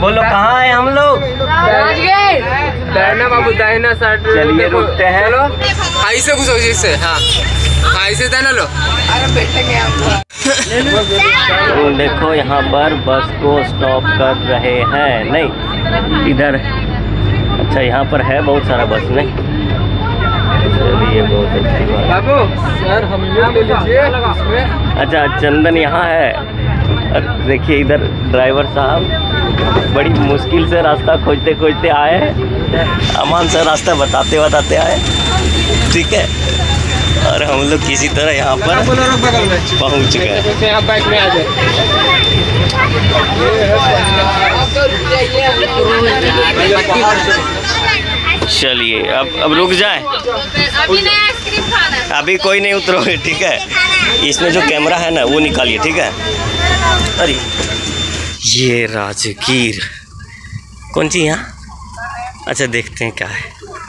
बोलो कहाँ है हम लोग? दाहिना बाबू, दाहिना साइड। चलिए रुकते हैं। चलो ऐसे कुछ इससे, हाँ ऐसे दाहिना लो। देखो यहाँ पर बस को स्टॉप कर रहे हैं। नहीं इधर, अच्छा यहाँ पर है बहुत सारा बस। नहीं चलिए बहुत अच्छी बात। बाबू सर हम लोग ले लीजिए। अच्छा चंदन यहाँ है। देखिए इधर ड्राइवर साहब बड़ी मुश्किल से रास्ता खोजते खोजते आए हैं। अमान से रास्ता बताते बताते आए, ठीक है। और हम लोग किसी तरह यहाँ पर पहुँच गए। यहाँ बाइक में आ जाए। चलिए अब रुक जाए। अभी कोई नहीं उतरोगे, ठीक है। इसमें जो कैमरा है ना वो निकालिए, ठीक है। अरे ये राजगीर कौन सी यहाँ? अच्छा देखते हैं क्या है।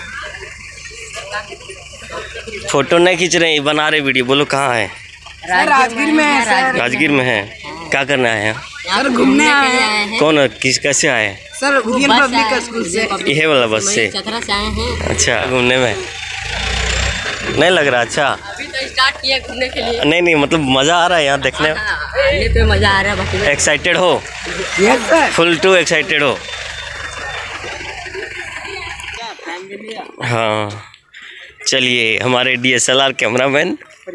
फोटो नहीं खींच रहे हैं, बना रहे वीडियो। बोलो कहाँ है? राजगीर में है सर। राजगीर में है। क्या करना है यहाँ? सर घूमने आए हैं। कौन कैसे आए हैं? सर उदियन पब्लिक स्कूल से। ये वाला बस से? चतरा से आए हैं। अच्छा घूमने में नहीं लग रहा? अच्छा अभी तो स्टार्ट किया घूमने के लिए। नहीं मतलब मज़ा आ रहा है यहाँ देखने में? पे मजा आ रहा है। बाकी एक्साइटेड हो? Yes sir. Full to excited हो? हाँ चलिए हमारे DSLR कैमरामैन।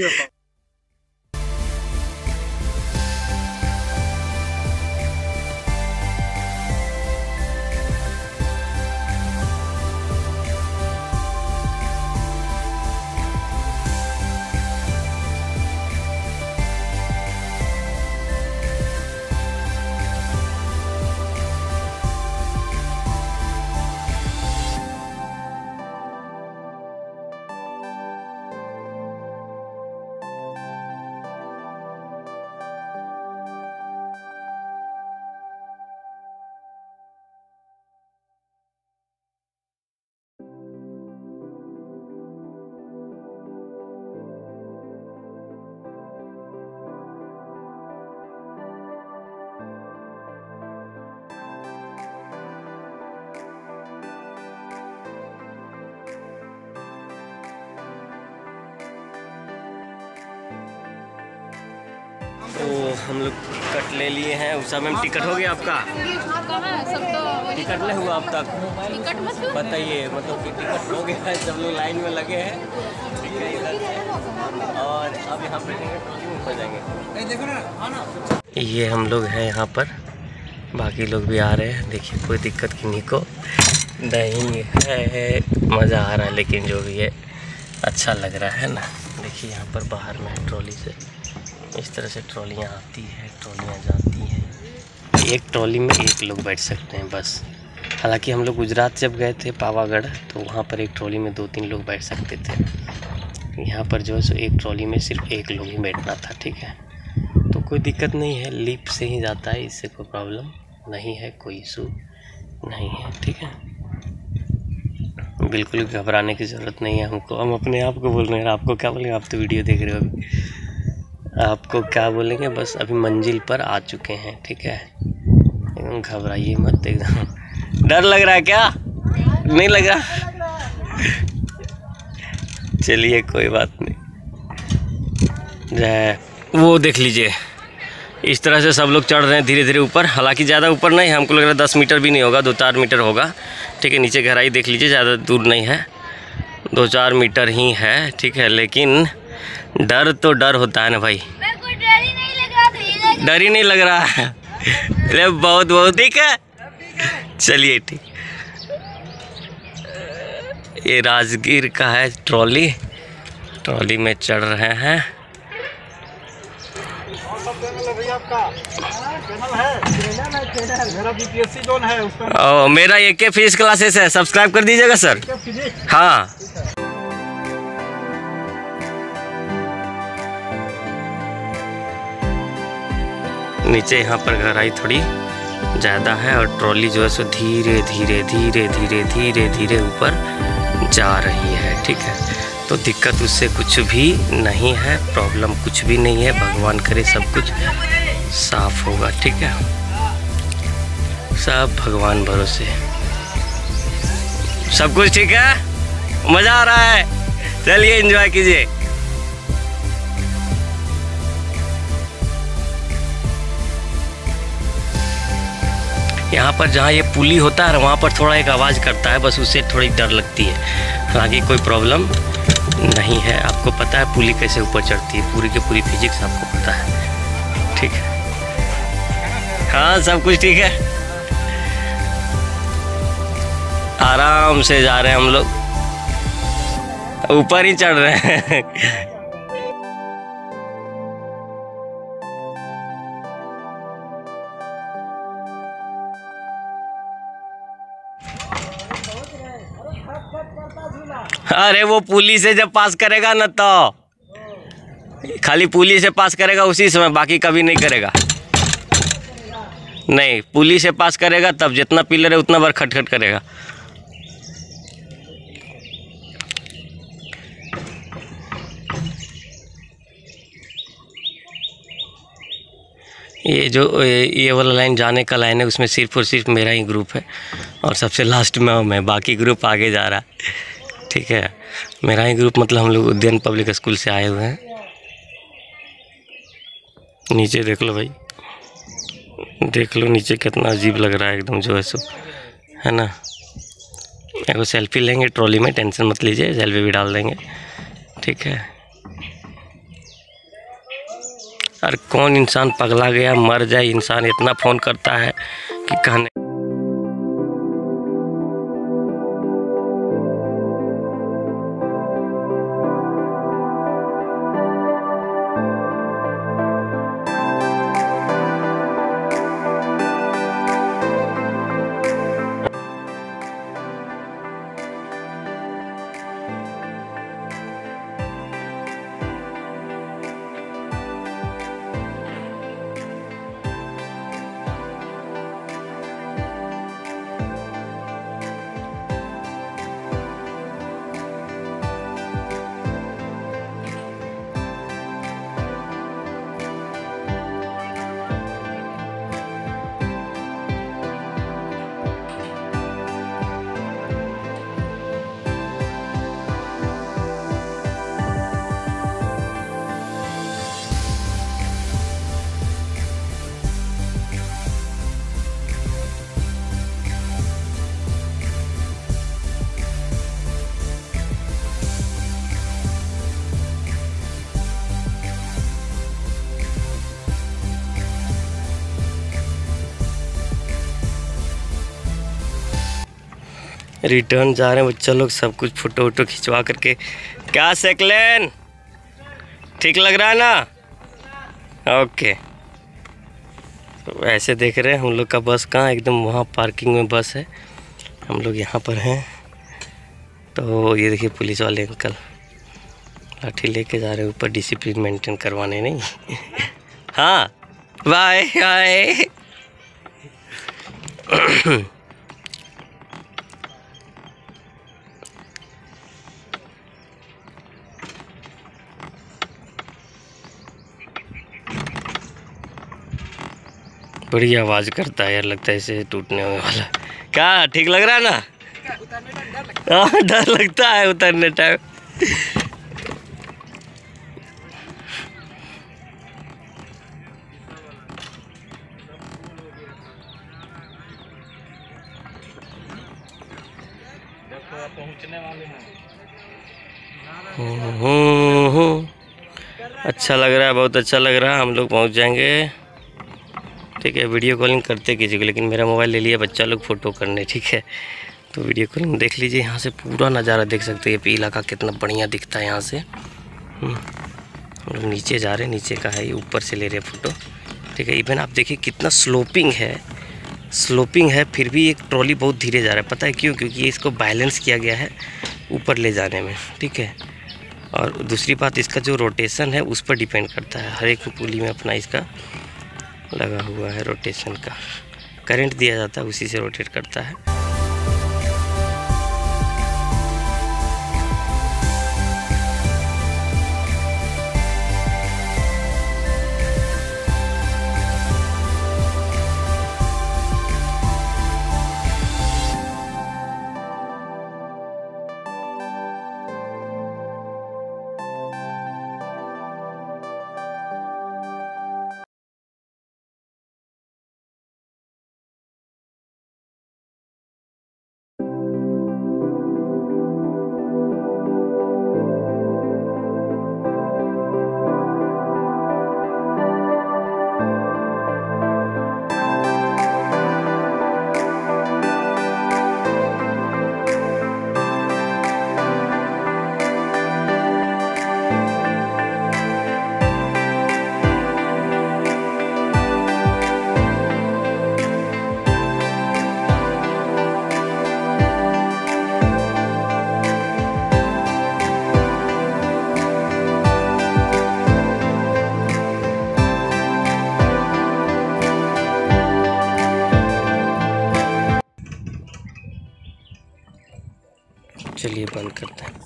तो हम लोग टिकट ले लिए हैं। उषा मैम टिकट हो गया आपका? टिकट नहीं हुआ अब तक? बताइए मतलब कि टिकट हो गया है, सब लोग लाइन में लगे हैं, ठीक है इधर से। और अब यहाँ बैठेंगे ट्रॉली में ऊपर जाएंगे। ये हम लोग हैं यहाँ पर, बाकी लोग भी आ रहे हैं। देखिए कोई दिक्कत किन्हीं को नहीं है, मज़ा आ रहा है। लेकिन जो भी है अच्छा लग रहा है ना। देखिए यहाँ पर बाहर में ट्रॉली से इस तरह से ट्रॉलियाँ आती है, ट्रॉलियाँ जाती हैं। एक ट्रॉली में एक लोग बैठ सकते हैं बस। हालांकि हम लोग गुजरात जब गए थे पावागढ़, तो वहाँ पर एक ट्रॉली में 2-3 लोग बैठ सकते थे। यहाँ पर जो है सो एक ट्रॉली में सिर्फ एक लोग ही बैठना था, ठीक है। तो कोई दिक्कत नहीं है, लिफ्ट से ही जाता है, इससे कोई प्रॉब्लम नहीं है, कोई इशू नहीं है, ठीक है। बिल्कुल घबराने की ज़रूरत नहीं है हमको। हम अपने आप को बोल रहे हैं, आपको क्या बोलेंगे? आप तो वीडियो देख रहे हो अभी, आपको क्या बोलेंगे? बस अभी मंजिल पर आ चुके हैं, ठीक है। एकदम घबराइए मत, एकदम। डर लग रहा है क्या? नहीं लग रहा? चलिए कोई बात नहीं। वो देख लीजिए इस तरह से सब लोग चढ़ रहे हैं धीरे धीरे ऊपर। हालांकि ज़्यादा ऊपर नहीं, हमको लग रहा है 10 मीटर भी नहीं होगा, 2-4 मीटर होगा, ठीक है। नीचे गहराई देख लीजिए, ज़्यादा दूर नहीं है, 2-4 मीटर ही है, ठीक है। लेकिन डर तो डर होता है ना भाई। डर ही नहीं लग रहा है। अरे बहुत बहुत ठीक है, चलिए ठीक। ये राजगीर का है ट्रॉली, ट्रॉली में चढ़ रहे हैं। मेरा AK फिजिक्स क्लासेस है, सब्सक्राइब कर दीजिएगा सर। हाँ नीचे यहाँ पर गहराई थोड़ी ज़्यादा है और ट्रॉली जो है सो धीरे धीरे धीरे धीरे धीरे धीरे ऊपर जा रही है, ठीक है। तो दिक्कत उससे कुछ भी नहीं है, प्रॉब्लम कुछ भी नहीं है। भगवान करे सब कुछ साफ होगा, ठीक है। सब भगवान भरोसे। सब कुछ ठीक है, मजा आ रहा है, चलिए एंजॉय कीजिए। यहाँ पर जहाँ ये पुली होता है वहाँ पर थोड़ा एक आवाज़ करता है, बस उससे थोड़ी डर लगती है। हालांकि कोई प्रॉब्लम नहीं है। आपको पता है पुली कैसे ऊपर चढ़ती है, पूरी की पूरी फिजिक्स आपको पता है, ठीक है। हाँ सब कुछ ठीक है, आराम से जा रहे हैं हम लोग, ऊपर ही चढ़ रहे हैं। अरे वो पुली से जब पास करेगा ना तो खाली पुली से पास करेगा उसी समय, बाकी कभी नहीं करेगा। नहीं, पुली से पास करेगा तब जितना पिलर है उतना बार खटखट करेगा। ये जो ये वाला लाइन जाने का लाइन है उसमें सिर्फ और सिर्फ मेरा ही ग्रुप है और सबसे लास्ट में मैं, बाकी ग्रुप आगे जा रहा है, ठीक है। मेरा ही ग्रुप मतलब हम लोग उद्यान पब्लिक स्कूल से आए हुए हैं। नीचे देख लो भाई, देख लो नीचे कितना अजीब लग रहा है एकदम, जो है सो, है ना। एक सेल्फी लेंगे ट्रॉली में, टेंशन मत लीजिए, सेल्फी भी डाल देंगे, ठीक है। और कौन इंसान पगला गया मर जाए, इंसान इतना फ़ोन करता है कि कहने। रिटर्न जा रहे हैं बच्चा लोग, सब कुछ फ़ोटो वोटो खिंचवा करके। क्या सेकलेन, ठीक लग रहा है ना? ओके। तो ऐसे देख रहे हैं हम लोग का बस कहाँ, एकदम वहाँ पार्किंग में बस है, हम लोग यहाँ पर हैं। तो ये देखिए पुलिस वाले अंकल लाठी लेके जा रहे हैं ऊपर, डिसिप्लिन मेंटेन करवाने, नहीं। हाँ बाय बाय। बड़ी आवाज़ करता है यार, लगता है इसे टूटने वाला। क्या ठीक लग रहा है ना? हाँ डर लगता है उतरने टाइम। अच्छा लग रहा है, बहुत अच्छा लग रहा है। हम लोग पहुंच जाएंगे, ठीक है। वीडियो कॉलिंग करते कीजिएगा, लेकिन मेरा मोबाइल ले लिया बच्चा लोग फ़ोटो करने, ठीक है। तो वीडियो कॉलिंग देख लीजिए, यहाँ से पूरा नज़ारा देख सकते हैं। ये इलाका कितना बढ़िया दिखता है यहाँ से। हम लोग नीचे जा रहे हैं, नीचे का है ये, ऊपर से ले रहे हैं फ़ोटो, ठीक है। इवन आप देखिए कितना स्लोपिंग है, फिर भी एक ट्रॉली बहुत धीरे जा रहा है। पता है क्यों? क्योंकि इसको बैलेंस किया गया है ऊपर ले जाने में, ठीक है। और दूसरी बात, इसका जो रोटेशन है उस पर डिपेंड करता है। हर एक पुली में अपना इसका लगा हुआ है रोटेशन का, करंट दिया जाता है, उसी से रोटेट करता है। चलिए बंद करते हैं।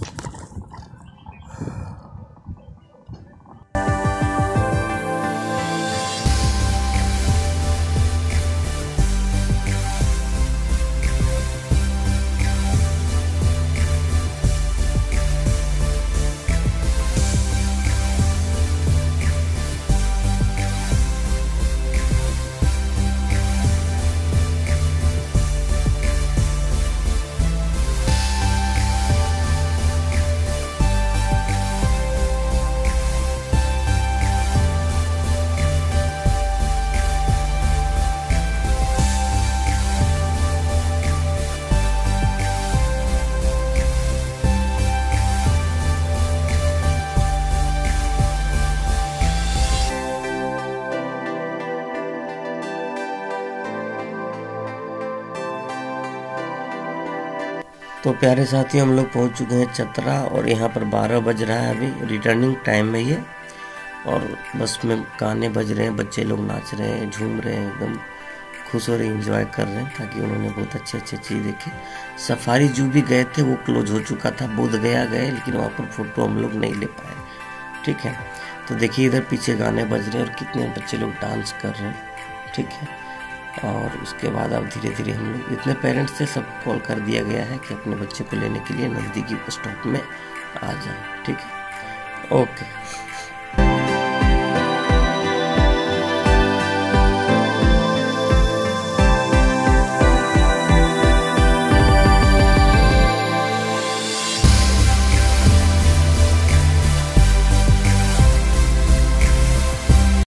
तो प्यारे साथी, हम लोग पहुंच चुके हैं चतरा और यहाँ पर 12 बज रहा है, अभी रिटर्निंग टाइम है ये। और बस में गाने बज रहे हैं, बच्चे लोग नाच रहे हैं, झूम रहे हैं, एकदम खुश हो रहे हैं, एंजॉय कर रहे हैं, ताकि उन्होंने बहुत अच्छे अच्छे चीज़ देखे। सफारी जू भी गए थे, वो क्लोज हो चुका था। बोध गया गए, लेकिन वहाँ पर फोटो हम लोग नहीं ले पाए। ठीक है, तो देखिए इधर पीछे गाने बज रहे हैं और कितने बच्चे लोग डांस कर रहे हैं। ठीक है, और उसके बाद अब धीरे धीरे हम लोग, इतने पेरेंट्स से सब कॉल कर दिया गया है कि अपने बच्चे को लेने के लिए नज़दीकी स्टॉप में आ जाए। ठीक है, ओके।